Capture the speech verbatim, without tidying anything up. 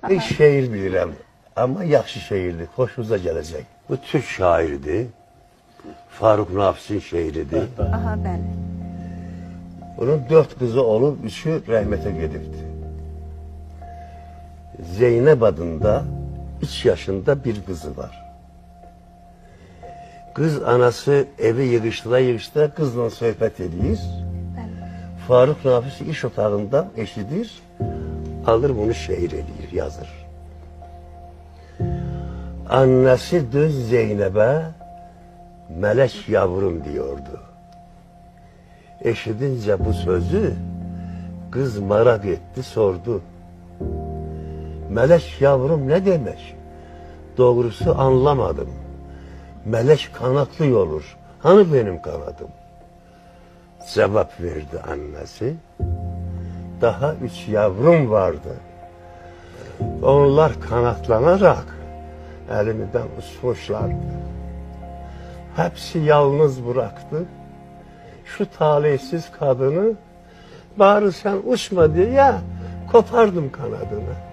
Bir şeir bilirəm, amma yaxşı şeirdir, hoşunuza gələcək. Bu Türk şairidir, Faruk Nafisin şeiridir. Aha, bəli. Bunun dört kızı olub, üçü rəhmətə gedibdir. Zeynep adında üç yaşında bir kızı var. Kız anası evi yığıştıra yığıştıra kızla söhbət edir. Faruk Nafis iş otağında eşidir, alır bunu şeir edir, yazır. Annesi düz Zeynep'e melek yavrum diyordu. Eşidince bu sözü kız merak etti, sordu. Melek yavrum ne demek? Doğrusu anlamadım. Melek kanatlı olur. Hani benim kanadım? Cevap verdi annesi. Daha üç yavrum vardı. Onlar kanatlanarak elimden uçmuşlardı. Hepsi yalnız bıraktı. Şu talihsiz kadını, bari sen uçma diye kopardım kanadını.